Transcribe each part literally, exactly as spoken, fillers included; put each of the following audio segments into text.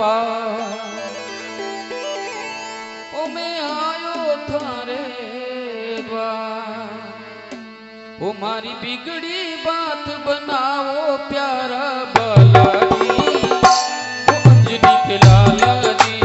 पार। ओ मैं आयो थारे द्वार, ओ मारी बिगड़ी बात बनाओ प्यारा बालाजी, ओ अंजनी के लाला जी।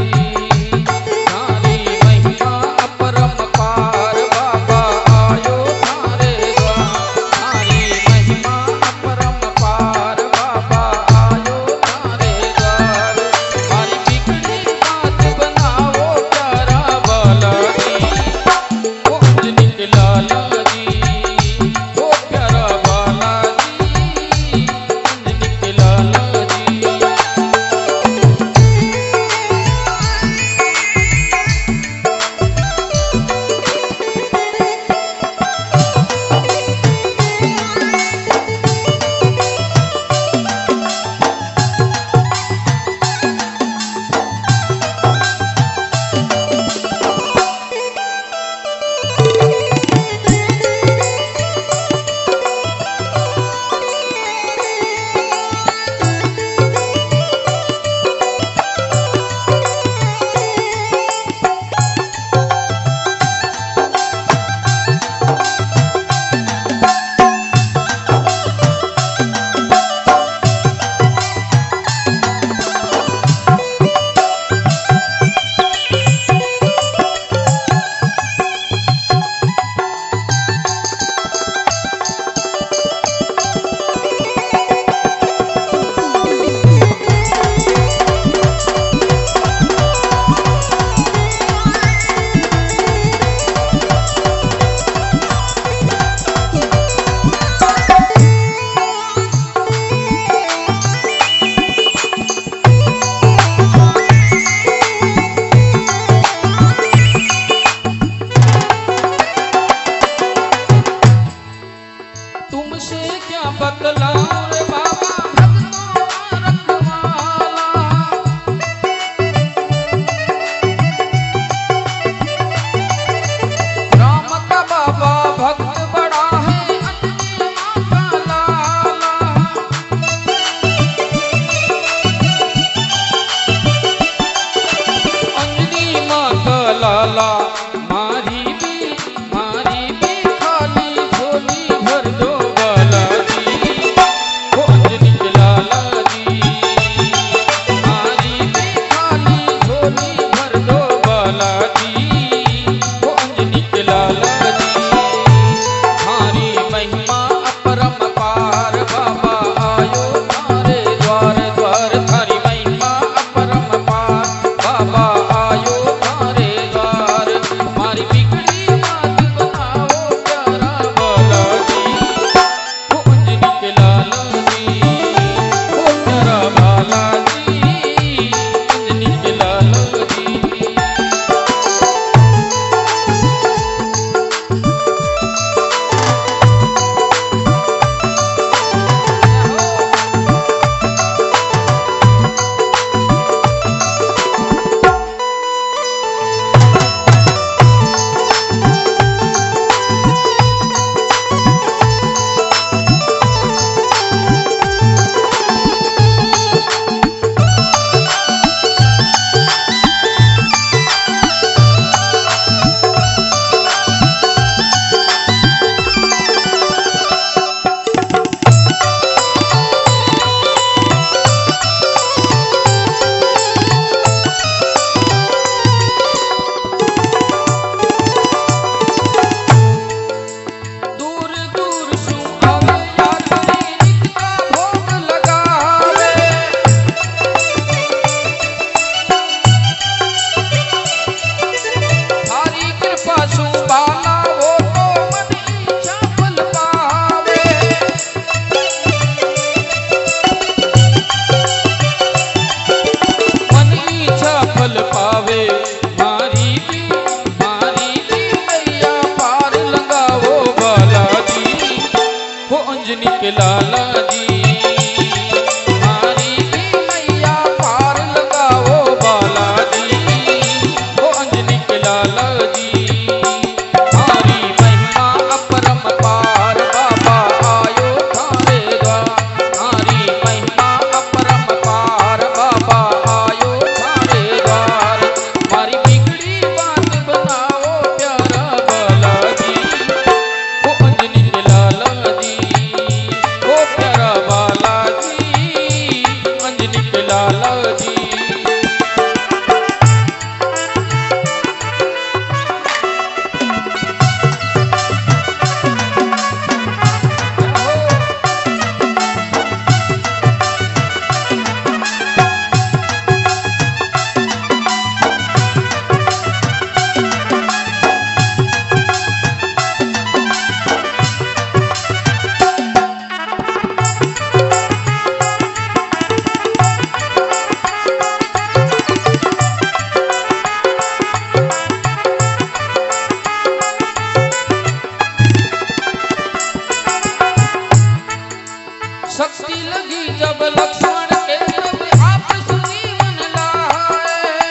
शक्ति लगी जब लक्ष्मण के तब आप सुजीवन लाए।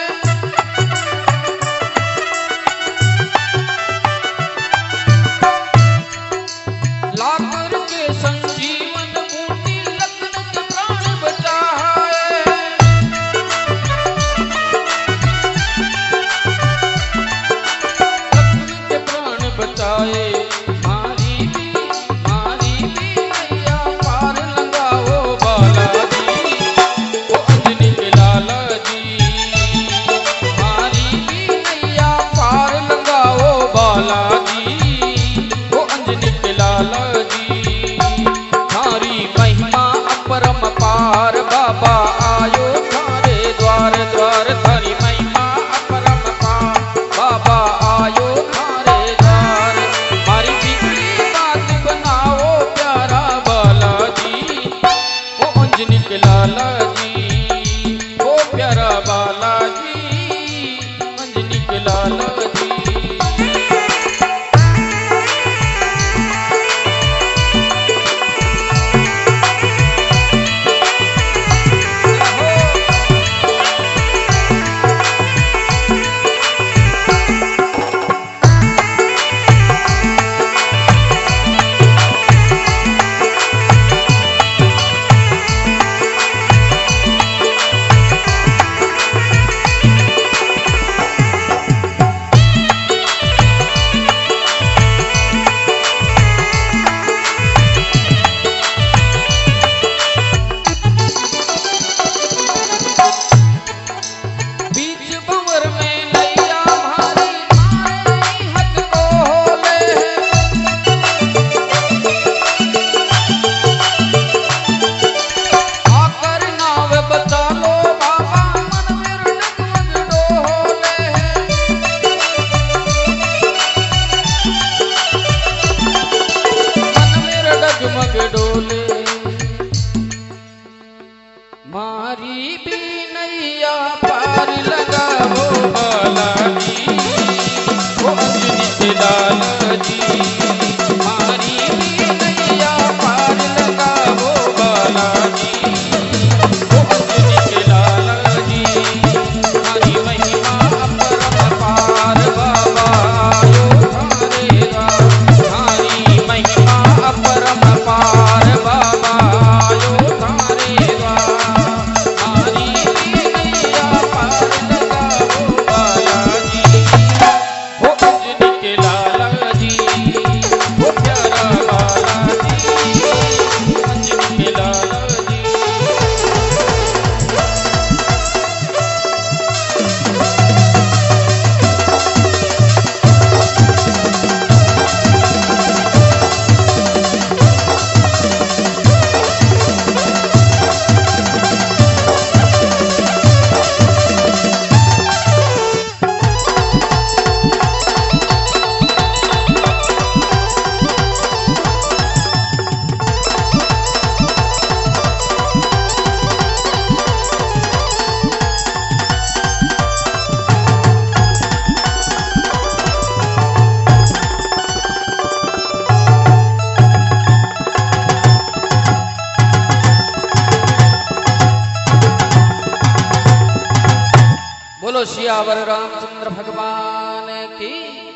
लाकर के संजीवन बूटी लखन के प्राण बचाए। लखन के प्राण बचाए। बाबा आयो थारे द्वार द्वार थारी महिमा अपरम पार। बाबा आयो थारे द्वार मारी बिगड़ी बात बनाओ प्यारा बालाजी। ओ अंजनी के लाला जी ओ प्यारा बालाजी अंजनी के लाला जी। मारी भी नैया पार लगाओ बालाजी ओ अंजनी के लाला जी। मारी भी नैया पार लगाओ बालाजी ओ अंजनी के लाला जी। मारी महिमा अपरम पार बाबा आयो थारे द्वार। मारी महिमा अपरम पार बाबा आयो थारे द्वार। बोलो सियावर रामचंद्र भगवान की।